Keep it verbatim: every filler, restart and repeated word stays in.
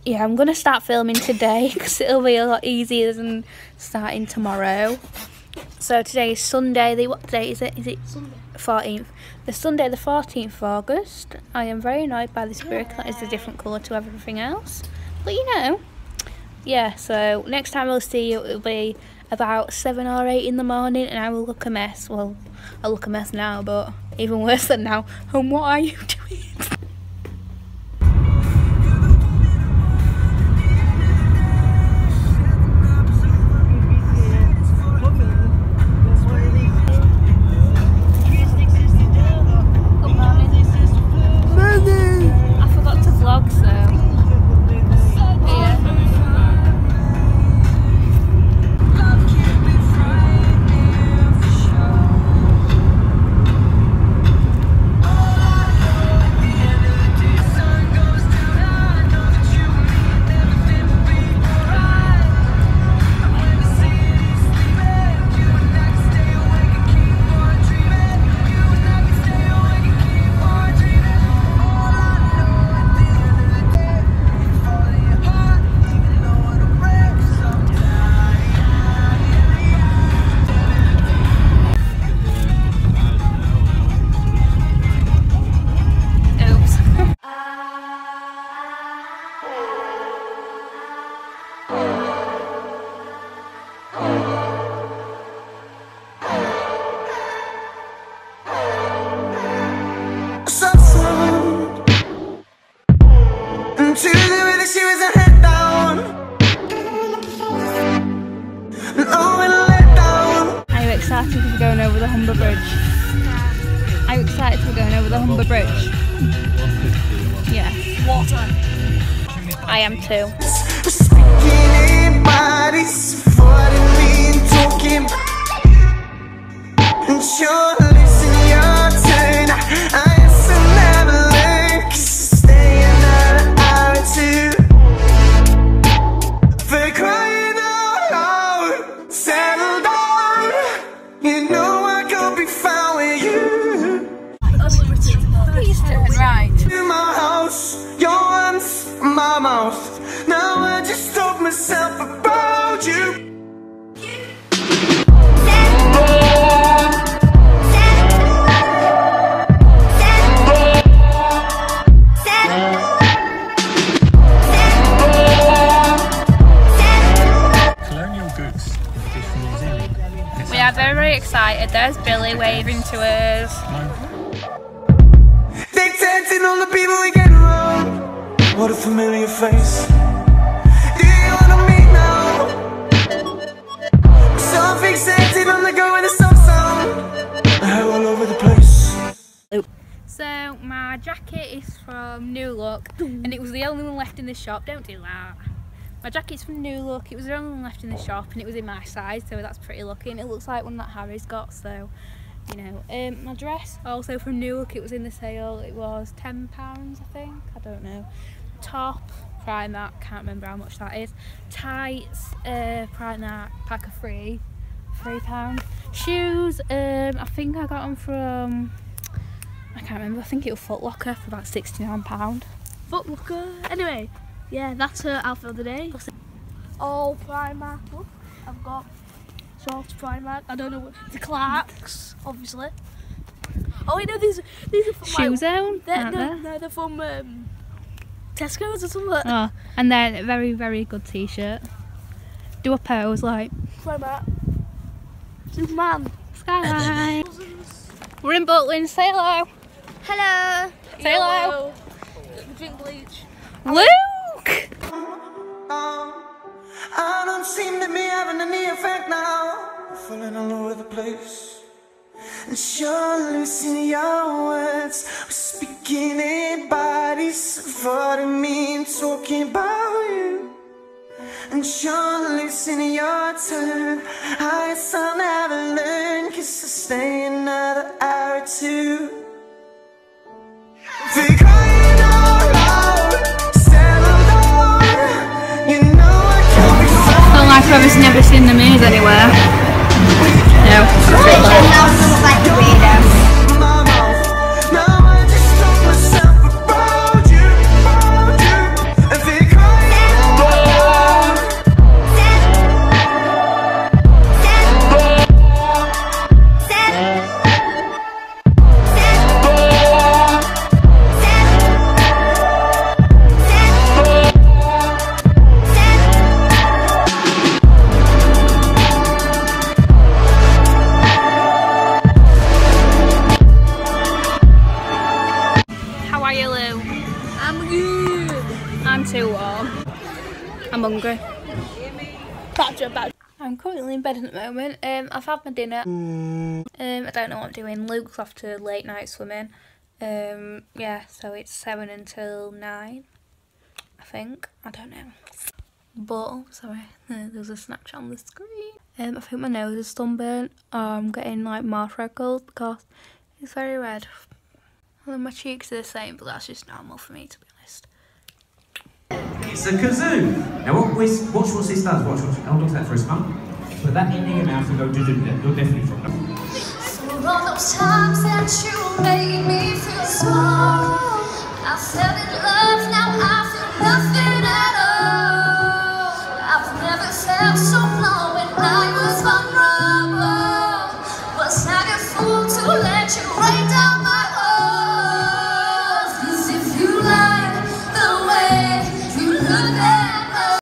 yeah, I'm gonna start filming today because it'll be a lot easier than starting tomorrow. So today is Sunday. The what day is it? Is it Sunday? fourteenth. The Sunday, the fourteenth of August. I am very annoyed by this brick. That is a different colour to everything else. But you know, yeah. So next time I'll see you, it'll be about seven or eight in the morning, and I will look a mess. Well, I look a mess now, but even worse than now. And what are you doing? Are you excited for going over the Humber Bridge? Are you excited for going over the Humber Bridge? Yeah. Water. I am too. Now I just told myself about you. Colonial goods in the British Museum. We are very, very excited. There's Billy waving to us. Dictating on the people we get wrong. What a familiar face. Do you wanna meet now? So fixated on the go and the song song. I heard all over the place. So my jacket is from New Look, and it was the only one left in the shop. Don't do that. My jacket's from New Look. It was the only one left in the shop, and it was in my size, so that's pretty lucky. And it looks like one that Harry's got, so you know. Um, my dress also from New Look. It was in the sale. It was ten pounds, I think. I don't know. Top, Primark, can't remember how much that is. Tights, uh, Primark, pack of three, three pound. Shoes, um, I think I got them from, I can't remember. I think it was Foot Locker for about sixty-nine pound. Foot Locker. Anyway, yeah, that's her outfit of the day. All Primark. Look, I've got shorts Primark. I don't know what the Clarks, obviously. Oh, you know these these are from Shoe like, Zone, they're, aren't they're, they? they're, they're from um, Tesco's or something. Oh, and then a very, very good t-shirt. Do a pose like Primark. Superman. Skyline. We're in Butlins. Say hello. Hello. Say hello. We drink bleach. Luke. I don't seem to be having any effect now. Falling all over the place. And you're losing your words. We're speaking in bodies, avoiding me and talking about you. And you're losing your turn. I guess I'll never learn, 'cause I stay another hour or two. We're crying out loud, settle down. You know I can't be found. Not like I've never seen the maze anywhere. No. Now I just told myself about you, about you. And we're crying gone too warm. I'm hungry. Badger, badger. I'm currently in bed at the moment. Um, I've had my dinner. Um, I don't know what I'm doing. Luke's off to late night swimming. Um, yeah, so it's seven until nine, I think. I don't know. But, oh, sorry, there's a Snapchat on the screen. Um, I think my nose is sunburnt. I'm getting like more freckles because it's very red. And then my cheeks are the same, but that's just normal for me, to be honest. It's a kazoo. Now what this, watch what this does. Watch, watch. Hold on to that for a second. Put that in your mouth and go do do do. You're definitely from them. For all those times that you made me feel small, I fell in love, now I feel nothing at all. I've never felt so low when I was vulnerable. Was I a fool to let you rain down?